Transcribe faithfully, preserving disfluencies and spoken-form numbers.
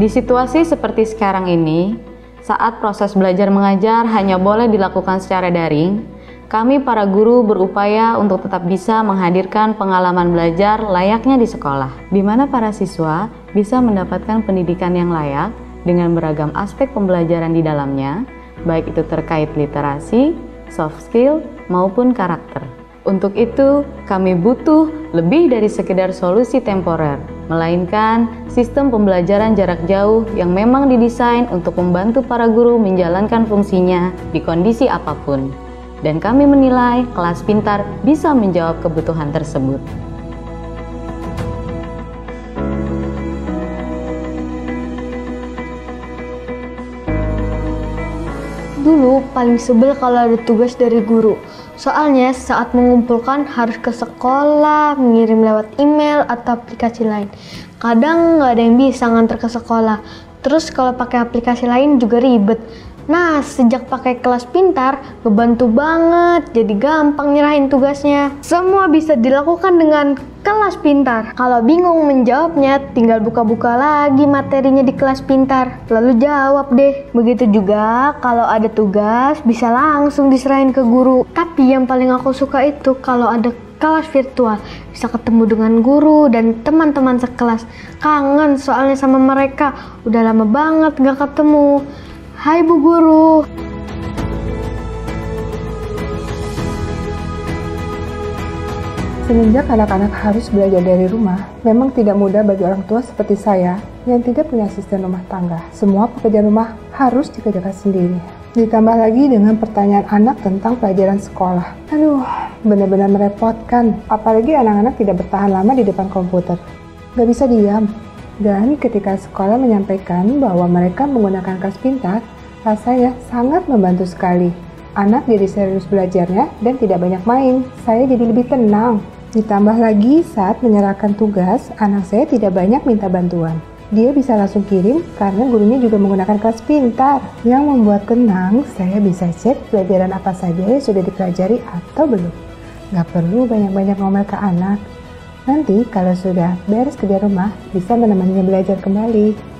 Di situasi seperti sekarang ini, saat proses belajar mengajar hanya boleh dilakukan secara daring, kami para guru berupaya untuk tetap bisa menghadirkan pengalaman belajar layaknya di sekolah, di mana para siswa bisa mendapatkan pendidikan yang layak dengan beragam aspek pembelajaran di dalamnya, baik itu terkait literasi, soft skill, maupun karakter. Untuk itu, kami butuh lebih dari sekedar solusi temporer, melainkan sistem pembelajaran jarak jauh yang memang didesain untuk membantu para guru menjalankan fungsinya di kondisi apapun. Dan kami menilai kelas pintar bisa menjawab kebutuhan tersebut. Dulu paling sebel kalau ada tugas dari guru. Soalnya saat mengumpulkan harus ke sekolah, mengirim lewat email atau aplikasi lain. Kadang nggak ada yang bisa nganter ke sekolah. Terus kalau pakai aplikasi lain juga ribet. Nah, sejak pakai kelas pintar, ngebantu banget, jadi gampang nyerahin tugasnya. Semua bisa dilakukan dengan kelas pintar. Kalau bingung menjawabnya, tinggal buka-buka lagi materinya di kelas pintar, lalu jawab deh. Begitu juga kalau ada tugas, bisa langsung diserahin ke guru. Tapi yang paling aku suka itu kalau ada kelas virtual, bisa ketemu dengan guru dan teman-teman sekelas. Kangen soalnya sama mereka, udah lama banget gak ketemu. Hai Bu Guru. Semenjak anak-anak harus belajar dari rumah, memang tidak mudah bagi orang tua seperti saya yang tidak punya asisten rumah tangga. Semua pekerjaan rumah harus dikerjakan sendiri. Ditambah lagi dengan pertanyaan anak tentang pelajaran sekolah. Aduh, benar-benar merepotkan. Apalagi anak-anak tidak bertahan lama di depan komputer. Gak bisa diam. Dan ketika sekolah menyampaikan bahwa mereka menggunakan kelas pintar, rasanya sangat membantu sekali. Anak jadi serius belajarnya dan tidak banyak main. Saya jadi lebih tenang. Ditambah lagi saat menyerahkan tugas, anak saya tidak banyak minta bantuan. Dia bisa langsung kirim karena gurunya juga menggunakan kelas pintar. Yang membuat tenang, saya bisa cek pelajaran apa saja yang sudah dipelajari atau belum. Gak perlu banyak-banyak ngomel ke anak. Nanti kalau sudah beres kerja rumah, bisa menemaninya belajar kembali.